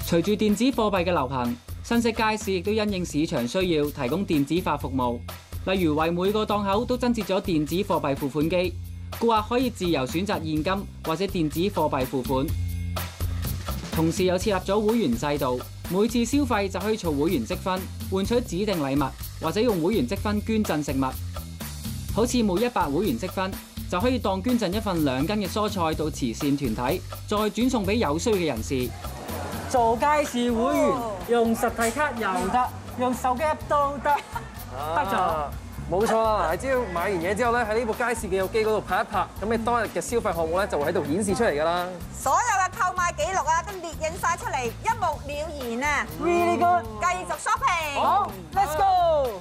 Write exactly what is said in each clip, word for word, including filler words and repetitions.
隨住電子貨幣嘅流行，新式街市亦都因應市場需要，提供電子化服務。例如為每個檔口都增設咗電子貨幣付款機，顧客可以自由選擇現金或者電子貨幣付款。同時又設立咗會員制度，每次消費就可以儲會員積分，換取指定禮物，或者用會員積分捐贈食物。好似每一百會員積分，就可以當捐贈一份兩斤嘅蔬菜到慈善團體，再轉送俾有需要嘅人士。做街市會員，用實體卡又得，用手機 app 都得，得咗。 冇錯啦！你只要買完嘢之後咧，喺呢部街市嘅機嗰度拍一拍，咁你當日嘅消費項目咧就會喺度顯示出嚟㗎啦。 所有嘅購買記錄啊，都列印晒出嚟，一目了然啊 Really good， 繼續 shopping。 好 ，Let's go。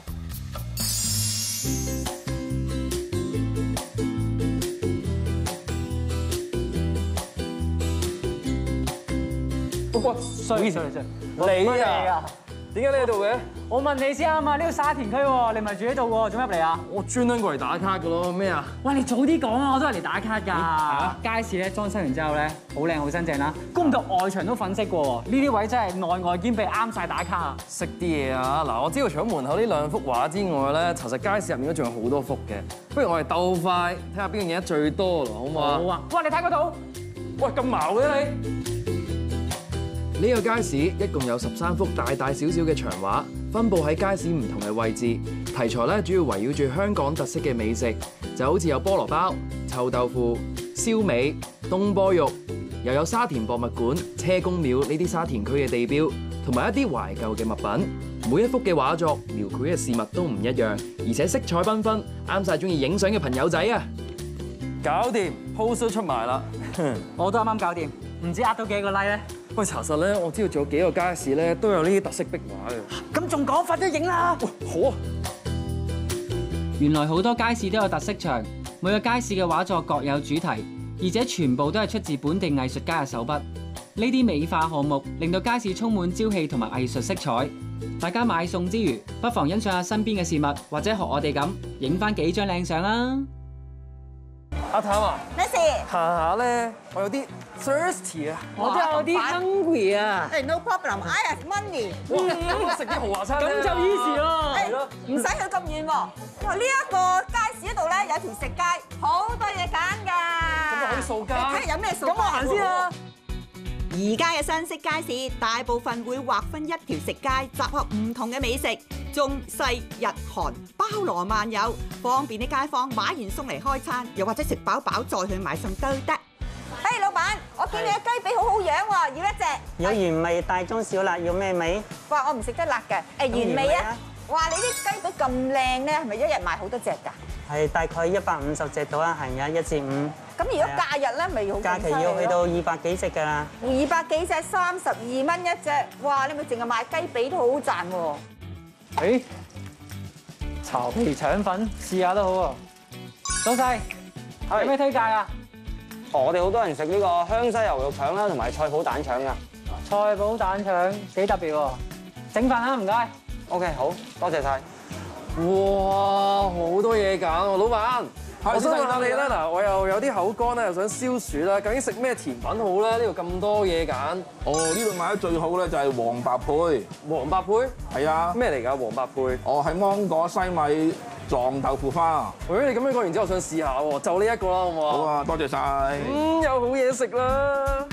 哇！衰衰衰，你啊？點解你喺度嘅？ 我問你先啊嘛，呢個沙田區喎，你唔係住喺度喎，做咩入嚟啊？ 我專登過嚟打卡㗎咯，咩啊？ 喂，你早啲講啊，我都係嚟打卡㗎。街市咧裝修完之後咧，好靚好新淨啦，估唔到外牆都粉色喎，呢啲位真係內外兼備，啱晒打卡啊！ 識啲嘢啊！嗱，我知道除咗門口呢兩幅畫之外咧，其實街市入面都仲有好多幅嘅。不如我哋鬥快睇下邊樣嘢最多咯，好唔好啊？ 好啊！哇，你睇嗰度， 喂，咁矛嘅你！呢個街市一共有十三幅大大小小嘅牆畫，分佈喺街市唔同嘅位置。題材咧主要圍繞住香港特色嘅美食，就好似有菠蘿包、臭豆腐、燒味、東坡肉，又有沙田博物館、車公廟呢啲沙田區嘅地標，同埋一啲懷舊嘅物品。每一幅嘅畫作描繪嘅事物都唔一樣，而且色彩繽紛，啱晒中意影相嘅朋友仔啊！搞掂 ，post 都出埋啦， 我都啱啱搞掂，唔知呃到幾個 like 咧？ 喂，查實咧，我知道仲有幾個街市咧都有呢啲特色壁畫嘅。 咁仲講，快啲影啦！ 好啊！ 原來好多街市都有特色牆，每個街市嘅畫作各有主題，而且全部都係出自本地藝術家嘅手筆。呢啲美化項目令到街市充滿朝氣同埋藝術色彩。大家買餸之餘，不妨欣賞下身邊嘅事物，或者學我哋咁影翻幾張靚相啦。 阿譚啊， 咩事？ 行下咧，我有啲 thirsty 啊， 我都有啲 hungry 啊！ 誒 no problem，I have money。 哇，食啲豪華餐咁就 easy 咯。 係咯，唔使去咁遠喎。哇！呢一個街市嗰度咧有條食街，好多嘢揀㗎。 咁就可以掃街。 你睇下有咩掃街？ 咁我行先啦。 而家嘅新式街市大部分會劃分一條食街，集合唔同嘅美食，中西日韓包羅萬有，方便啲街坊買完餸嚟開餐，又或者食飽飽再去買餸都得。嘿，老闆，我見你嘅雞髀好好樣喎，要一隻。 有原味大中小辣，要咩味？ 哇，我唔食得辣嘅，誒原味啊！哇，你啲雞髀咁靚咧，係咪一日賣好多隻㗎？ 係大概一百五十隻到啦，閒日一至五。 咁如果假日咧，咪好假期要去到二百幾隻㗎啦。 二百幾隻，三十二蚊一隻，哇！你咪淨係賣雞髀都好賺喎。 誒，巢皮腸粉試下都好喎。老細，有咩推介啊？ 我哋好多人食呢個香西牛肉腸啦，同埋菜脯蛋腸㗎。 菜脯蛋腸幾特別喎，整飯啦，唔該。 OK，好多謝晒。 哇，好多嘢揀喎，老闆。我想問下你咧，嗱，我又有啲口乾咧，又想消暑啦，究竟食咩甜品好咧？呢度咁多嘢揀。 哦，呢度買得最好咧就係黃白配。 黃白配？ 係啊。 咩嚟㗎？黃白配？ 哦，係芒果西米撞豆腐花。 喂，你咁樣講完之後，我想試下喎，就呢一個啦，好唔好啊？ 好啊，多謝晒。 嗯，有好嘢食啦。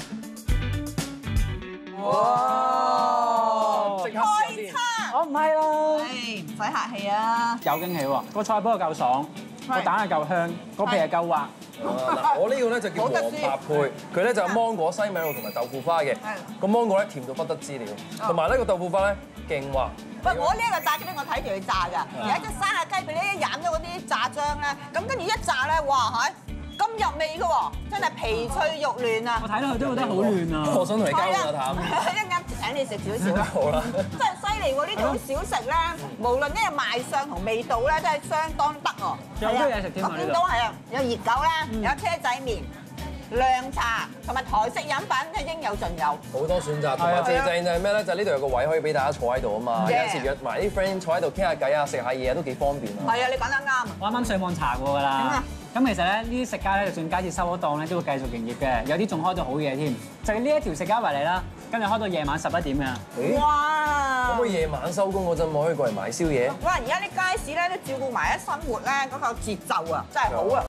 哇！即刻試下先。 我唔係啦。 誒，唔使客氣啊。 有驚喜喎，個菜脯又夠爽，個蛋又夠香，個皮又夠滑。 嗱，我呢個咧就叫黃白配，佢咧就有芒果、西米露同埋豆腐花嘅。個芒果咧甜到不得之了，同埋呢個豆腐花咧勁滑。 喂，我呢一個炸雞咧，我睇住佢炸㗎。有一隻生嘅雞髀咧，一飲咗嗰啲炸漿咧，咁跟住一炸咧，哇係咁入味嘅喎，真係皮脆肉嫩啊！ 我睇到佢都覺得好嫩啊！ 我想同你交換啊， 一陣間請你食少少啦。 好啦， 真係犀利喎！呢種小食咧，無論呢個賣相同味道咧，真係相當得喎。 有好多嘢食添啊！ 我見到係啊，有熱狗啦，有車仔麵、涼茶同埋台式飲品，真係應有盡有。 好多選擇，同埋最正就係咩咧？就係呢度有個位可以俾大家坐喺度啊嘛。有陣時約埋啲 friend 坐喺度傾下偈啊，食下嘢都幾方便啊。 係啊，你講得啱啊！ 我啱啱上網查過㗎啦， 咁其實咧，呢啲食家咧，就算街市收咗檔咧，都會繼續營業嘅，有啲仲開到好夜添。就係呢一條食街為例啦，今日開到夜晚十一點㗎。 哇！ 可唔可以夜晚收工嗰陣，我可以過嚟買宵夜？ 哇！而家啲街市咧都照顧埋一生活咧嗰個節奏啊，真係好啊！